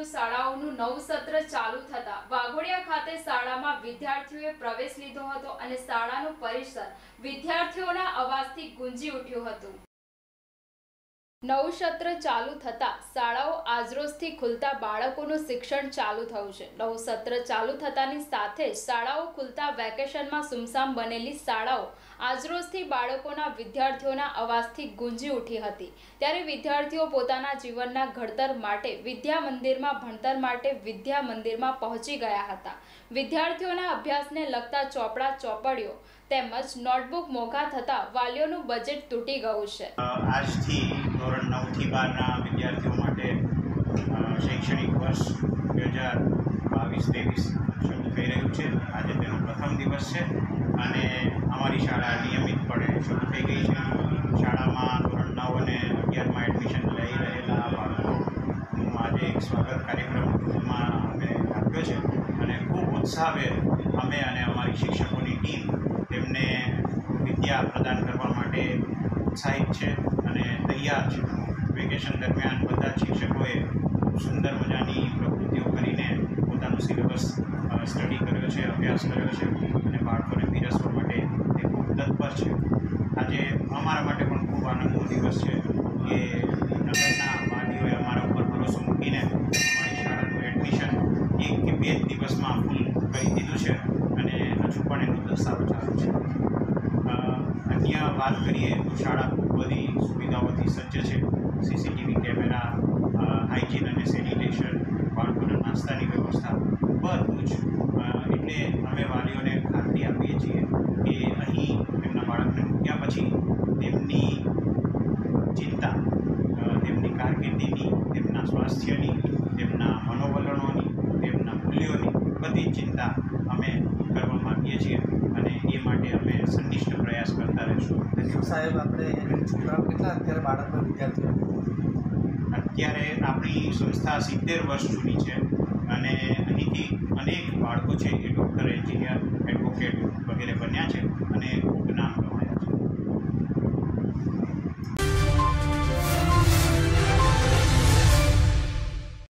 શાળાઓનું નવું સત્ર ચાલુ થતા વાઘોડિયા ખાતે શાળામાં વિદ્યાર્થીઓએ પ્રવેશ લીધો હતો અને શાળાનું પરિસર વિદ્યાર્થીઓના અવાજથી ગુંજી ઉઠ્યું હતું। નવું સત્ર ચાલુ થતા શાળાઓ આજરોજથી ખુલતા બાળકોનું શિક્ષણ ચાલુ થયું છે। નવું સત્ર ચાલુ થતાની સાથે શાળાઓ ખુલતા વેકેશનમાં સુમસામ બનેલી શાળાઓ આજરોજથી બાળકોના વિદ્યાર્થીઓના અવાજથી ગુંજી ઉઠી હતી। ત્યારે વિદ્યાર્થીઓ પોતાના જીવનના ઘડતર માટે વિદ્યા મંદિરમાં ભણતર માટે વિદ્યા મંદિરમાં પહોંચી ગયા હતા। વિદ્યાર્થીઓના અભ્યાસને લગતા ચોપડા ચોપડીઓ તેમજ નોટબુક મોંઘા થતા વાલીઓનું બજેટ તૂટી ગયું છે। આજથી ધોરણ 9 થી 12ના વિદ્યાર્થીઓ માટે શૈક્ષણિક વર્ષ 2022-23 શરૂ થઈ રહ્યું છે। આજે તેનો પ્રથમ દિવસ છે અને અમારી શાળા નિયમિતપણે શરૂ થઈ ગઈ છે। શાળામાં ધોરણ 9 અને 11માં એડમિશન લઈ રહેલા બાળકોનું આજે એક સ્વાગત કાર્યક્રમમાં અમે રાખ્યો છે અને ખૂબ ઉત્સાહભેર અમે અને અમારી શિક્ષકોની ટીમ તેમને વિદ્યા પ્રદાન કરવા માટે ઉત્સાહિત છે અને તૈયાર છે। વેકેશન દરમિયાન બધા શિક્ષકોએ સુંદર મજાની પ્રવૃત્તિઓ કરીને પોતાનું સિલેબસ સ્ટડી કર્યો છે, અભ્યાસ કર્યો છે અને બાળકોને પીરસવા માટે તે ખૂબ તત્પર છે। આજે અમારા માટે પણ ખૂબ આનંદનો દિવસ છે કે નગરના વાલીઓએ અમારા ઉપર ભરોસો મૂકીને અમારી શાળાનું એડમિશન 1 કે 2 દિવસમાં ફૂલ કરી દીધું છે અને હજુ પણ એનું દસ્તાવેજ ચાલુ છે। અન્ય વાત કરીએ તો શાળા ખૂબ બધી સુવિધાઓથી સજ્જ છે। સીસીટીવી કેમેરા, હાઇજીન અને સેનિટેશન, બાળકોના નાસ્તાની વ્યવસ્થા બધું જ એટલે અમે વાલીઓને ખાતરી આપીએ છીએ કે અહીં તેમના બાળકને મૂક્યા પછી તેમની ચિંતા તેમની કારકિર્દીની, તેમના સ્વાસ્થ્યની, તેમના મનોવલણોની, તેમના મૂલ્યોની બધી ચિંતા અમે કરવા માગીએ છીએ અને એ માટે અમે સંનિષ્ઠ પ્રયાસ કરતા રહીશું। સાહેબ, આપણે છોકરાઓ કેટલા અત્યારે બાળકો વિદ્યાર્થીઓ? અત્યારે આપણી સંસ્થા 70 વર્ષ જૂની છે અને અહીંથી અનેક બાળકો છે એ ડૉક્ટર, એન્જિનિયર, એડવોકેટ